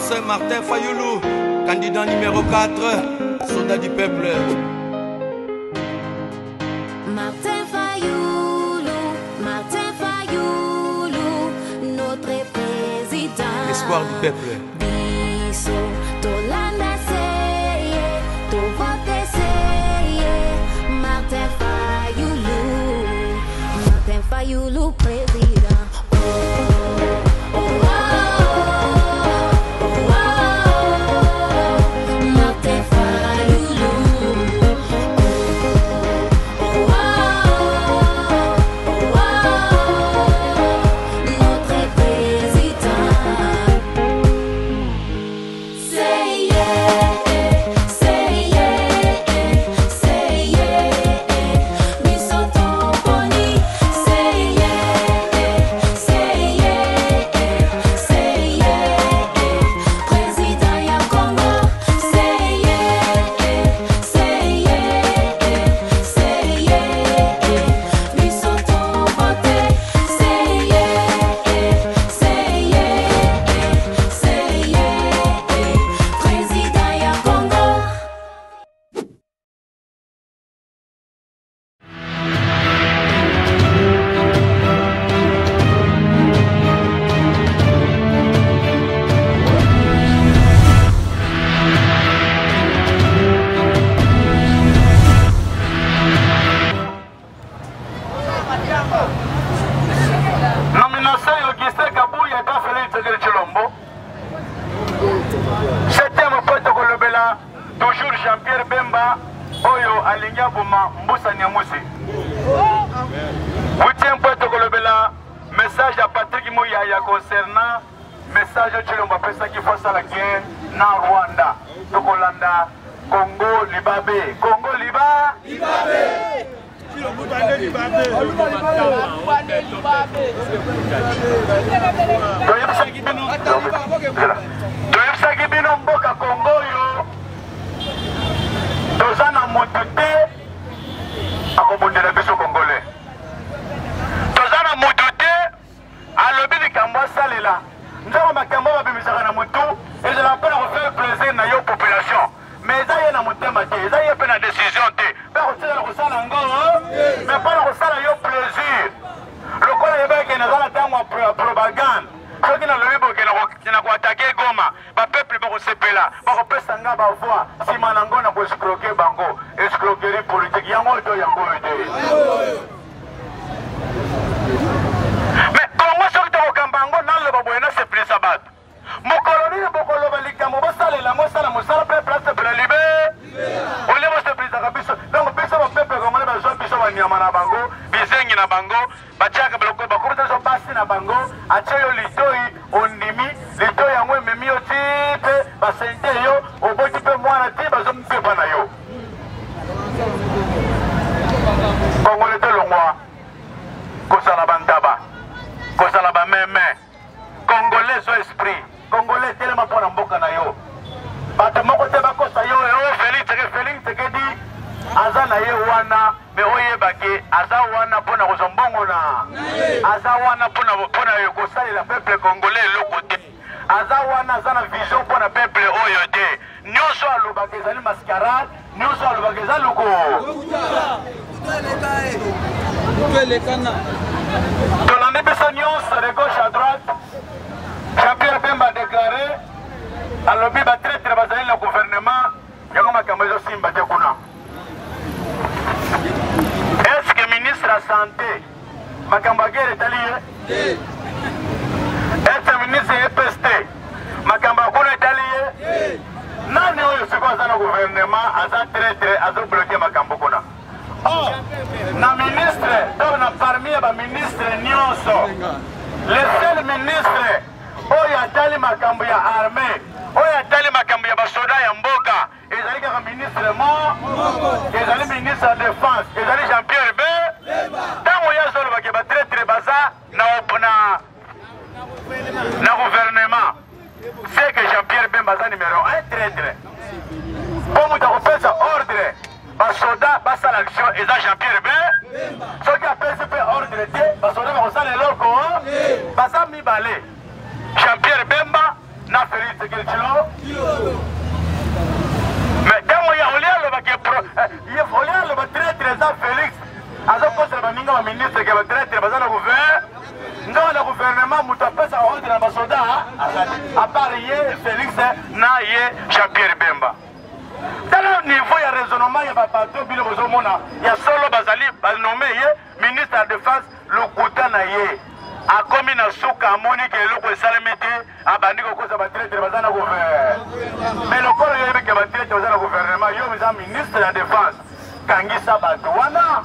Excellence Martin Fayoulou, candidat numéro 4, soldat du peuple. Martin Fayoulou, notre président. L'espoir du peuple. Biso, Tolanda seye, to vote seye. Martin Fayoulou, président. Nomination Augustin Kabouya est Félix Chilombo. Septième pote Kolobela, toujours Jean-Pierre Bemba, Oyo Alinga Bouma, Mboussa Niamousi. Huitième pote Kolobela, message à Patrick Mouyaya concernant message de Chilombo, pesa qui faut ça la guerre na Rwanda, Tokolanda, Congo Libabe, Congo Liba, Libabe. Toyebisaki bino mboka Congo yo toza na moto te akobundela biso congolais, toza na moto te alobi likambo asalela nzoko makambo babimisaka na motu ezala mpe na kofaire plaisir na yo population, mais eza ye na motema te, eza ye mpe na décision te mpe kotikala kosala yango mais mpo na kosala yo plaisir lokola yebeke naza na ntango ya propagande soki nalobi bokena koatake Goma bapeuple bakosepela bakopesa nga bavoi nsima na ngo na koescroke bango escroquerie politique yango oyo to yango oyo te. mais kongo soki tokokamba yango naloba boye nasepelisa bato mokolo nini bokoloba likambo bosalela mosala mosala mpe plasepela libe olie bosepelisaka biso donc biso bapeuple kongole bazwa biso banyama na bango bizengi na bango batiaka biloko bakomisa biso basi na bango atie yo litoi ondimi litoi yango ememi yo ti mpe basente yo oboti mpe mwana ti bazomopepa na yo kongole tolongwa kosala bantaba kosala bameme congolais zo esprit congolais telema mpo na mboka na yo bato moko te bakosa yo oyo Félix Tshisekedi aza na ye wana me oyebake aza wana mpona kozwa mbongo na aza wana mpona kosalela peuple congolais eloko te aza wana aza na vision mpona peuple oyo te nyonso alobaka ezali mascarade nyonso alobaka eza loko tolandi biso nyonso de gauche à droite. Jean-Pierre Bemba a déclaré alobi batraitre bazali na gouvernement yango makambo ezosimba te kuna. Est-ce que ministre ya santé makambo ya guerre etali ye? Est-ce ministre ya EPST makambo ya kuna etali ye? Nani oyo siko aza na gouvernement aza traitre azobloke makambo kuna? Na ministre to na parmi ya baministre nyonso le seul ministre oyo atali makambo ya armée oyo atali makambo ya basoda ya mboka ezali kaka ministre ezali ministre ya défense ezali Jean-Pierre Bemba ntango ye azolobaka batraitre baza na gouvernement c'est que Jean-Pierre Bemba aza numéro 1 traitre mpo moto akopesa ordre basoda basala action eza Jean-Pierre Bemba soki apesi mpe ordre te basoda bakosala eloko baza mibale Jean-Pierre Bemba na Félix Tshisekedi Tshilombo. Mais ntango ya olia alobaki olia aloba traître eza Félix azokosela baninga baministre ke batraître baza na nzongo na gouvernement moto apesa ordre na basoda à part ye Félix na ye Jean-Pierre Bemba. Tala niveau ya raisonnement ya bapato bino bozomona ya solo bazali banome ye ministre ya défense lokuta na ye akomi na suka amoni ke eloko esalemi te abandi kokosa batraître baza na gouvernement. Mais lokolo yebi ke batraître baza na gouvernement yo eza ministre ya défense kangisa bato wana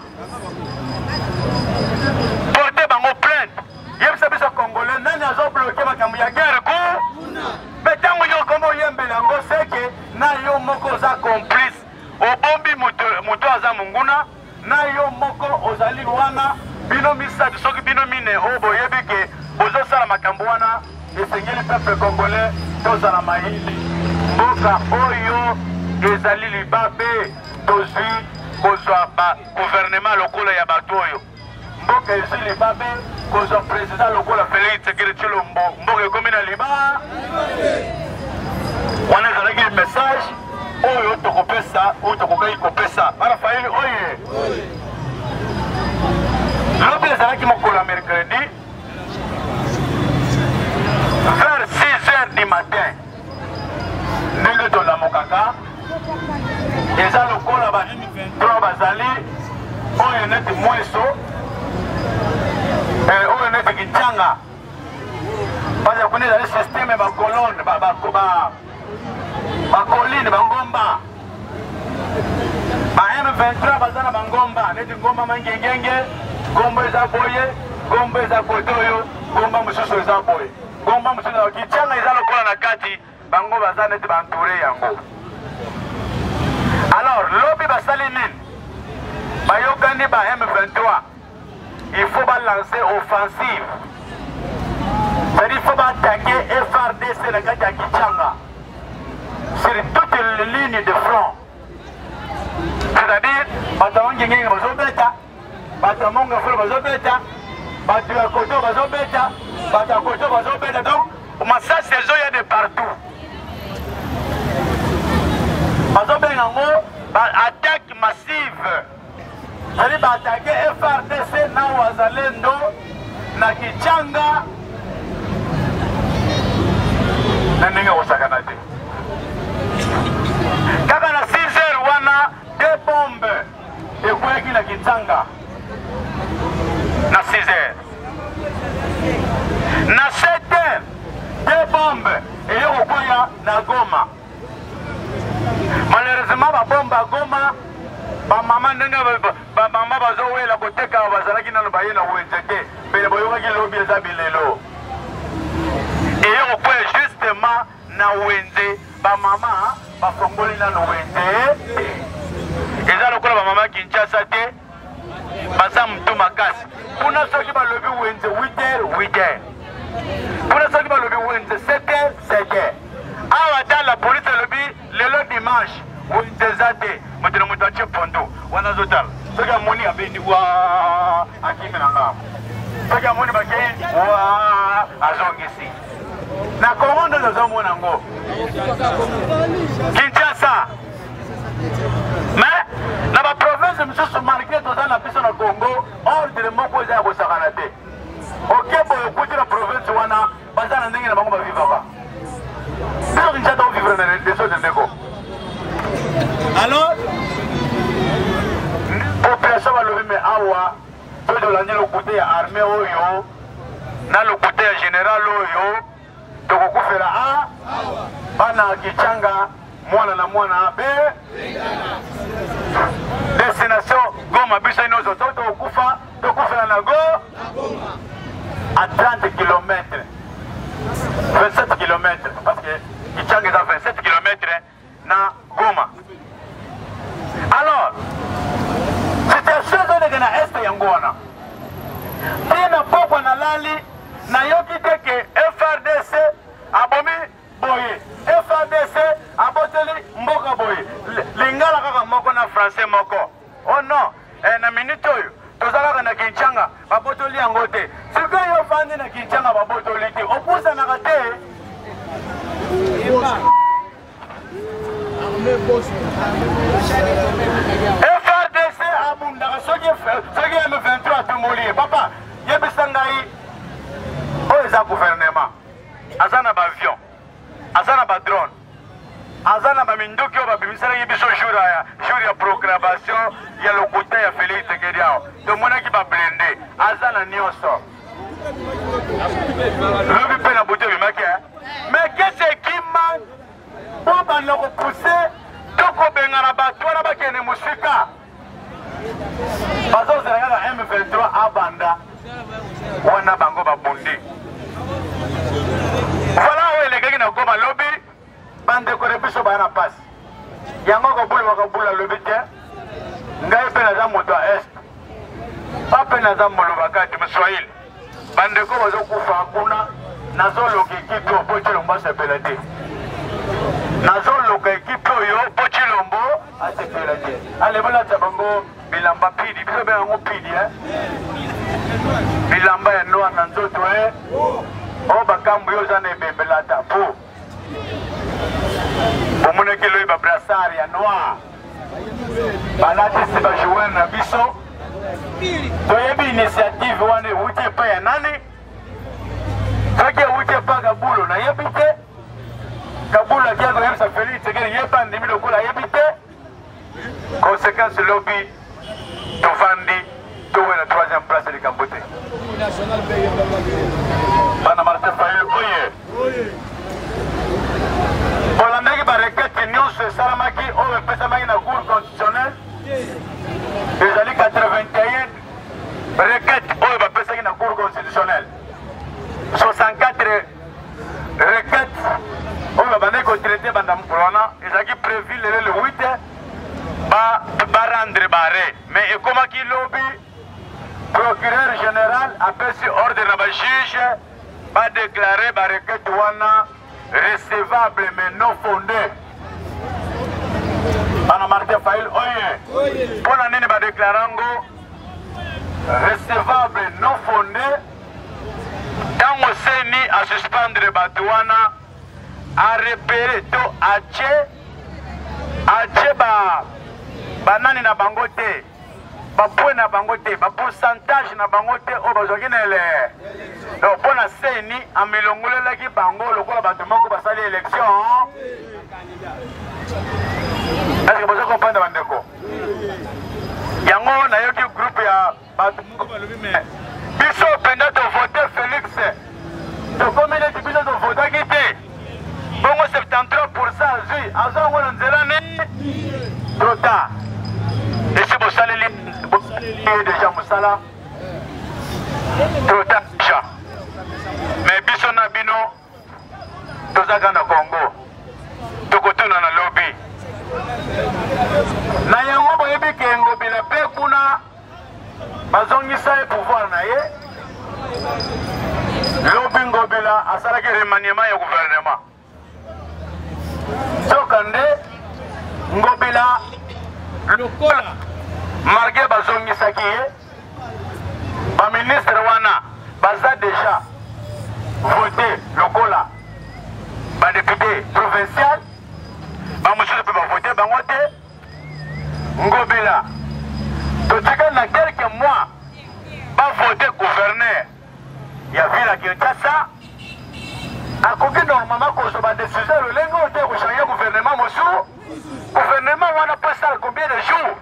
porte bango plainte yebisa biso congolais nani azobloke makambo ya guerre ko mais ntango yo komo oyembela yango seke na yo moko oza complice obombi moto aza monguna na yo moko ozali wana bino misatu soki bino mine oyo boyebi ke bozosala makambo wana esengeli peuple congolais tozala mayili mboka oyo ezali libabe tozwi kozwa gouvernement lokola ya bato oyo mboka ezwi libabe kozwa président lokola Félix Tshisekedi Tshilombo mboka ekomi na liba wana ezalaki message oyo tokopesa oyo tokokai kopesa bana faili oye lobi ezalaki mokolo ya mercredi vers 6h du matin ndenge tolamokaka eza lokola ba bazali oyo neti mweso oyo neti kichanga baza kuni ezali systeme bacolone bacoline bangomba ba M23 baza na bangomba neti ngomba mangengenge ngomba eza boye ngomba eza kote oyo ngomba mosusu eza boye ngomba mosusu kichanga eza lokola na kati bango baza neti bantoure yango. Alors lobi basali nini bayokani ba M23 il faut balancer offensive, c'est-à-dire il faut attaquer FRDC na kati ya Kichanga sur toutes les lignes de front, c'est-à-dire bato bangengenge bazobeta bato ya mongafolo bazobeta bato ya koto bazobeta bato ya koto bazobeta donc masasi ezoya de partout bazobenga yango attaque massive, c'est-à-dire baattaquer FRDC na wazalendo na Kichanga na ndenge kosakana te kaka na 6h wana deux bombes ekweyaki na Kichanga na 6h na 7h deux bombes eyokokwea na Goma. Malheureusement babomba Goma bamama ndenge bamama bazowela koteka bazalaki nano baye na wenze te mbele boyokaki lobi eza bilelo eyokokwe justement na wenze bamama bafongoli nano wenze eza lokola bamama Kinshasa te baza mutu makasi kuna soki balobi wenze 8h kuna soki balobi wenze 7h awa ta la police elobi lelo dimanche wenze te motelo moto atie pondo wana azotala soki amoni abendi wa akimi na ngamo soki amoni bakei wa azongisi na Kongo ndo tozomona yango Kinshasa mais na baprovince mosusu malgré toza na biso na Congo ordre moko eza ya kosakana te oke boye okuti na province wana baza na ndenge na bango bavivaka biso Kinshasa ovivre na deso de ndeko. Alors population balobi me awa tozolandi lokute ya armée oyo na lokute ya général oyo tokokufela a bana Kichanga mwana na mwana be destination Goma biso inozo tokokufa tokufela na Goma à 30 km 27 km parce que Kichanga est à 27 km na Goma. Alors situation ezoleka na este yango wana tina pokwa na lali nayoki te ke FRDC abomi boye FRDC aboteli mboka boye lingala kaka moko na français moko oh non na minute oyo tozalaka na Kinshanga babotoli yango te sikoyo ofandi na Kinshanga babotoli te opusanaka te eza gouvernement aza na baavion aza na badrone aza na baminduki oyo babimiselaki biso jour ya proclamation ya lokuta ya Félix Tshisekedi awo tomonaki bablende aza na nyonso lobi mpe na butu ebimaki mais qu'est-ce qui manque mpo banda kopuse to kobengana bato wana bakende mosika bazozela kaka M23 abanda wana bango babundi voilà oyo elekaki na goma lobi bandekole biso baya na pasi yango bakobula lobi te ngai mpe naza moto ya est pa mpe naza moloba kati moswahili bandeko bazokufa kuna nazoloka ekipe oyo po Tshilombo asepela te nazoloka ekipe oyo po Tshilombo asepela te alebolata bango bilamba pidi biso bengango pidi bilamba ya noa na nzoto oyo bakambo yo oza na ebembelata po omonaki loyi babrassard ya noir balatisi bajoueur na biso toyebi initiative wana ewuti epai ya nani soki ewuti epai Kabulo nayebi te Kabulo aki akoyebisa Félix Tshisekedi ye mpe andimi lokola ayebi te conséquence lobi tovandi towe na 3e place likambo te bana Martin Fayulu oye bolandaki barekete nyonso esalamaki oyo epesamaki na cour constitutionnel ezali 81 rekete oyo bapesaki na cour constitutionnel 64 rekete oyo babandaki kotraite banda mokolo wana ezalaki prévu lelo le 8 barendre bare mais ekomaki lobi procureur général apesi ordre na bajuge badeklare barekete wana recevable mais non fondé bana Martin Fayulu oye mpona nini badeklarango recevable non fondé ntango seni asuspendre bato wana arepere to atie banani na bango te bapwe na bango te bapourcentage na bango te oyo bazwaki na ele donc mpo na seni amilongolelaki bango lokola bato moko basali élection estce bozo comprendre bandeko yango nayoki groupe ya bato moko balobi me biso mpenza tovote Félix tokomi neti biso tovotaki te bongo 73% azwi azwango na nzela nini trop tard esi bosaleli deja mosala trop tard deja mais biso na bino tozaka na Congo tokotuna na lobi na yango boyebi ke Ngobila mpe kuna bazongisa ye pouvoir na ye lobi Ngobila asalaki remaniement ya gouvernement sokande Ngobila lokola marge bazongisaki ye baministre wana baza deja voté lokola badepute provincial bamosusu mpe bavote bango te Ngobila totika na quelques mois bavote gouverneur ya ville ya Kinshasa akoki normalement kozwa badécision lolenge oyo te kochange gouvernement mosusu gouvernement wana po esala combien de jours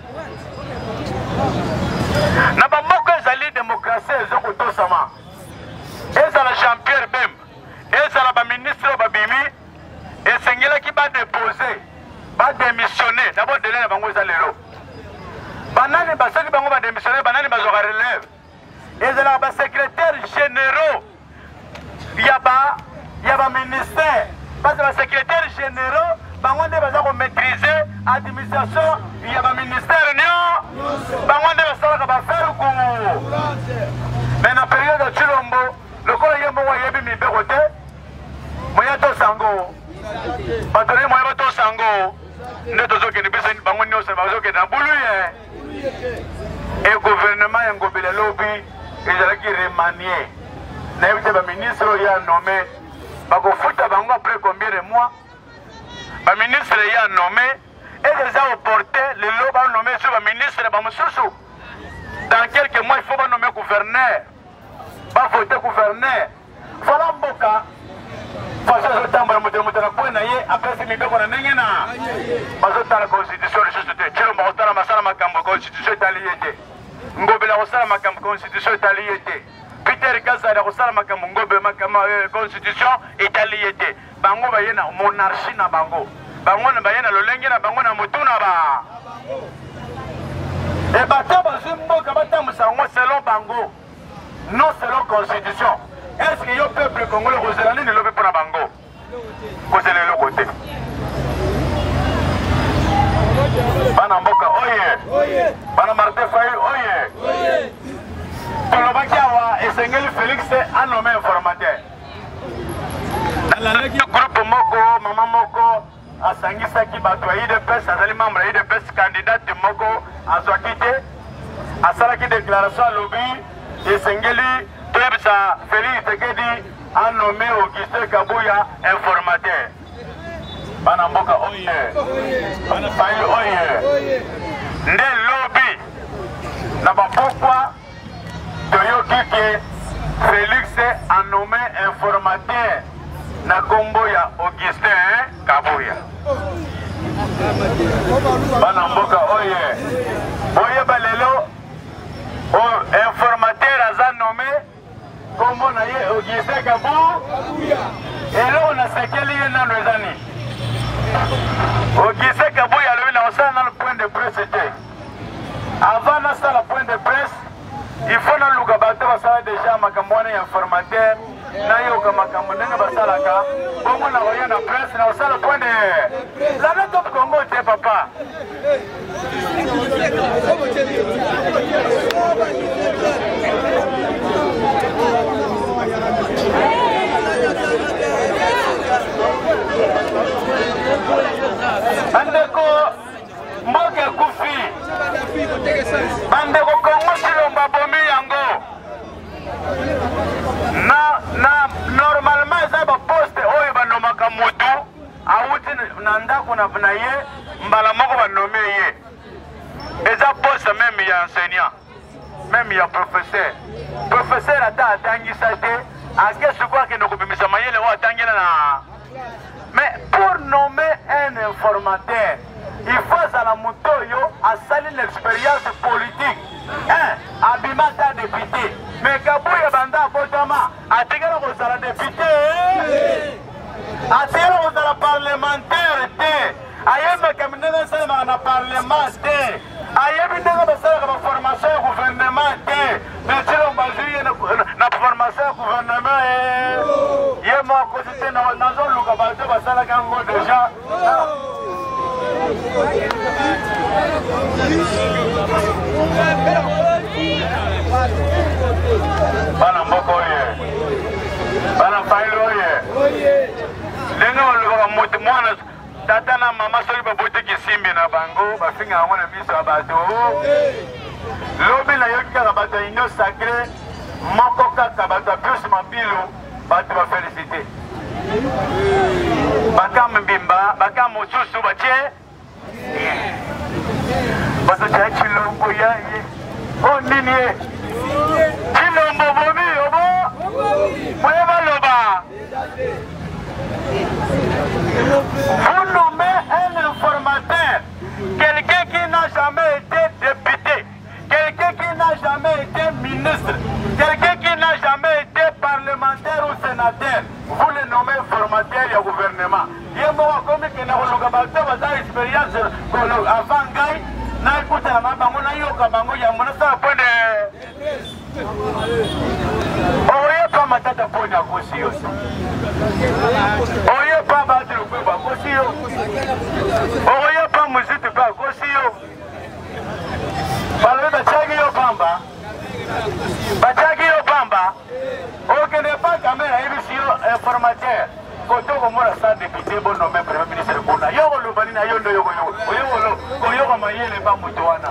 na bamoko ezali démocratie ezokotosama ezala Jean-Pierre Bemba ezala baministre oyo babimi esengelaki badepose badémissionne na bodele na bango eza lelo banani basoki bango badémissionne banani bazwaka relève ezalaka basekrétaire généraux ya baministère parce que basekrétaire généraux bango nde baza komaîtriser administration ya baministère nio bango nde basalaka baferuku mais na période ya Tshilombo lokola ye moko ayebi mibeko te moya tosango bato ne moya batosango nde tozokende biso bango nyonso bazokende na bulu ye e gouvernement ya Ngobila lobi ezalaki remanié nayebi te baministre oyo ya nommé bakofuta bango après combien de mois baministre ya nommé et eza oporté lelo banommé sur baministre bamosusu dans quelques mois il faut banommer gouverneur bavote gouverneur fala mboka façon tambola moto na kwena ye apesi mibeko na ndenge na bazotala constitution le société tshelo bakotala masala makambo constitution etaliyete ngobela kosala makambo constitution etaliyete Peter Kazada kosala makambo ngobe makambo constitution etaliyete bango baye na monarchie na bango na baye na lolenge na bango na motuna ba et bata bazimboka batamusango selon bango non selon constitution. Est-ce que le peuple congolais ne le veut pas bango? Cosé le côté. Bana Mboka, oye. Bana Martin Fayou, oye. Tolobakiawa et Sengeli Félix a nommé informateur. Dans la groupe Moko, Maman Moko, a Sangisaki Bato, IDPS, Azali membre IDPS, candidat de Moko, a Zouakite, a Salaki déclaration à lobby, et Sengeli. Tebsa Félix Tekedi a nommé Augustin Kabouya informateur. Bana Mboka oye. Bana Faye oye. Nde lobby. Naba pourquoi Toyoki ke Félix a nommé informateur na Komboya Augustin Kabouya. Bana Mboka oye. Oye balelo informateur a nommé comme on a eu Augustin Kabouya et là on a séquelé dans nos années. Augustin Kabouya a le point de presse. Avant le point de presse, il faut que nous avons déjà un informateur. Nous avons la presse, nous avons le point de la note au Congo, papa. Bandeko Mboke Kufi Bandeko Kongo Silomba Bomi Yango na normalement ça va poste oyo banomaka mutu awuti na ndako na vnaye mbala moko banome ye eza poste même ya enseignant même ya professeur ata atangisa te akesu kwa ke nokubimisa mayele wa atangela na. Mais pour nommer un informateur, il faut à la motoyo à salir l'expérience politique. Abimata député. Mais Kabouya Banda Botama, a tiré la député, a tiré la parlementaire, ayem cabinet de la parlementaire, ayem de formation gouvernement, mais tu l'as basé na formation gouvernement. Yema côté na nazo luka bato basala kango déjà. Bana Mboko ye. Bana Failo ye. Lenga luka moto mwana tata na mama soli babote kisimbi na bango bafinga ngona miso abato. Lobi na yoka bato ino sacré moko kaka bato plus mabilo bato ba féliciter. Bakam mbimba, bakam mosusu bache. Bato cha chilombo ya ye. Oh nini ye. Chilombo bomi obo. Mweba loba. Vous nommez un informateur, quelqu'un qui n'a jamais été député, quelqu'un qui n'a jamais été ministre, quelqu'un qui n'a jamais été parlementaire ou sénateur. Vous le nommez informateur du gouvernement. Il y a un comme qui n'a pas d'expérience avant Gaï. Na écoute la maman, on a eu au Kabango, il y a mon point de. Oye pas ma tata pour la cosio. Oye pas battre le peu à cosio. Oye pas musique pas cosio. Parle de Tchagio Bamba. Bachagio Bamba. Ok, n'est pas caméra, émission informateur. Quand on voit ça député, bon nommé premier ministre Bona. Yo le banina yo yo yo mayele ba mutoana.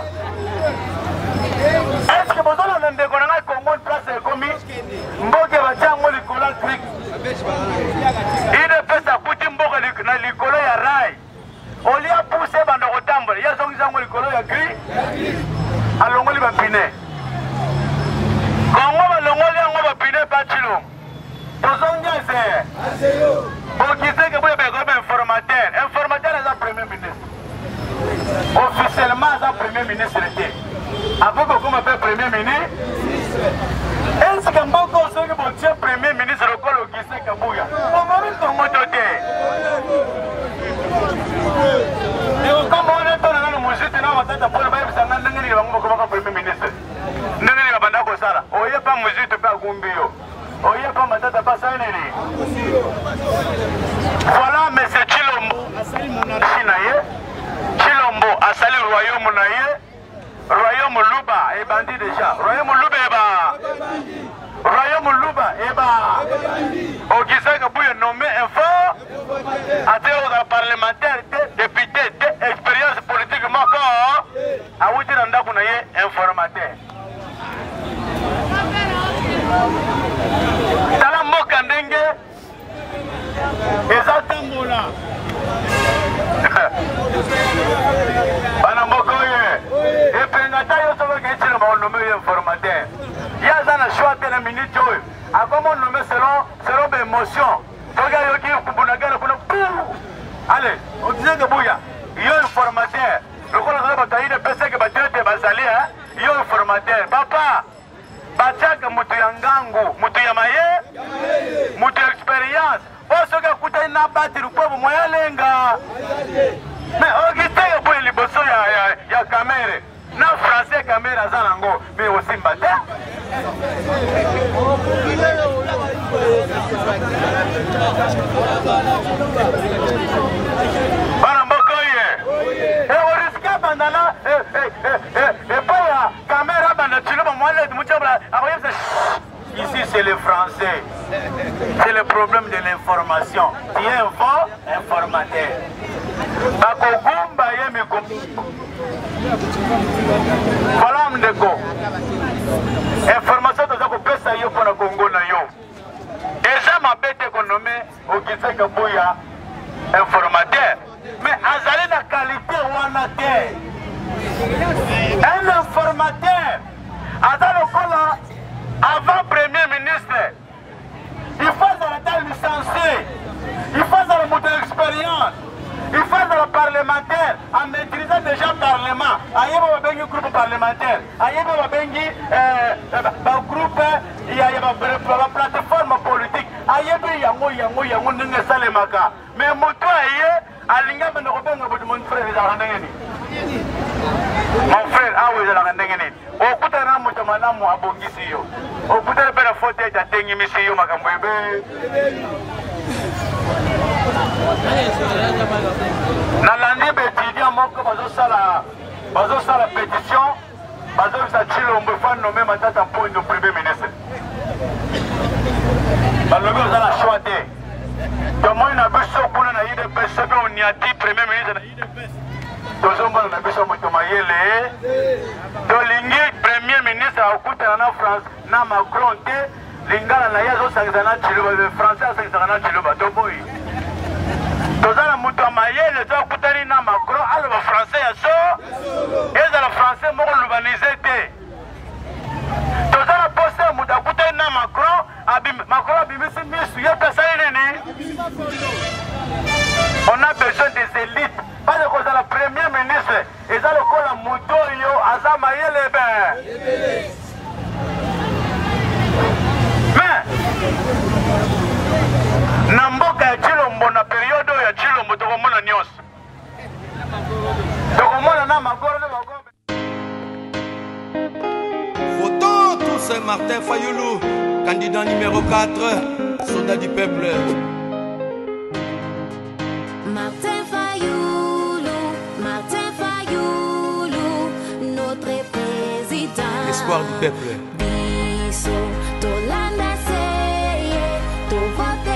Est-ce que vous avez des gouvernements Congo place comme Mboke Bachango Nicolas Crick. Il est fait sa coutume Mboke na Nicolas ya Rai. On lui a poussé bando kotambo. Ya zongi zango Nicolas ya Crick. Alongoli ba pine. Congo ba longoli ngo ba pine pa chilo. Tozo officiellement aza premier ministre te avant kokoma mpe premier ministre esika mboko soki botie premier ministre lokola Augustin Kabuya omoni ntongo to te ekokamba wana tona nano moziti na matata mpona bayebisanga ndenge nini bango bakomaka premier ministre ndenge nini babanda kosala oye mpa moziti mpe agumbi yo oye mpa matata mpe asali nini voilà monsieur Chilombo asali monarchie na ye Chilombo asali royaume na ye royaume Luba ebandi déjà royaume Luba eba royaume Luba eba Augustin Kabuya nommé info ateo parlementaire député expérience politique moko awuti na ndako na ye informateur tala mboka ndenge eza tambola bana mboka oyo epenga ta yo soki okeitina baonome oyo informateur ye aza na choix te na minute oyo akoma onome selon baémotion soki ayoki kubunagana kuna ale Augustin Kabuya yo informateur lokola oza bato ayine peseke badirete bazali yo informateur papa batiaka moto ya ngangu moto ya maye moto ya expérience oyo soki akutani na batiri mpo moya lenga mais Augustin Kabuya liboso ya kamere na français kamere aza nango mais osimba te bana mboka oye oriska bandana epai ya kamera banda chiloba mwaleti muchabula akoyebisa ici c'est le français c'est le problème de l'information tu es informateur bakogumba ye mikombo voilà ndeko information toza kopesa yo mpona kongo na yo eza mabe te konome Augustin Kabuya informateur mais azali na qualité wana te un informateur aza lokola avant premier ministre il faut azala ta licencié il faut azala moto expérience il faut azala parlementaire en maîtrisant déjà parlement ayeba babengi groupe parlementaire ayeba babengi bagroupe ya baplateforme politique ayebi yango ndenge esalemaka mais moto aye alingi abanda kobenga boto mon frère ezalaka ndenge nini mon frère awa ezalaka ndenge nini okutana na moto malamu abongisi yo okutana mpe na fote ete atengimisi yo makambo ebe nalandi baétudiant moko bazosala pétition bazobisa Chilombo fa nome matata mpondo premier ministre balobi oza na choix te tomoni na biso kuna na UDPS soki oniati premier ministre na UDPS tozomona na biso moto mayele tolingi premier ministre akutana na France na Macron te lingala na ye azosangisa na Chiluba français asangisaka na Chiluba toboyi toza na moto ya mayele to akutani na Macron aloba français ya so ezala français moko lubanize te toza na poste ya moto akutani na Macron abimisi misu ye pesa ye nini on a besoin des élites parce que la premier ministre eza lokola moto oyo aza mayele be mais na mboka ya Chilombo na periode oyo ya Chilombo tokomona nyonso tokomona na magoro na bagombe Votons tous Martin Fayoulou, candidat numéro 4, soldat du peuple. Martin Fayoulou, notre président. L'espoir du peuple. Biso, Tolanda Seye, to vote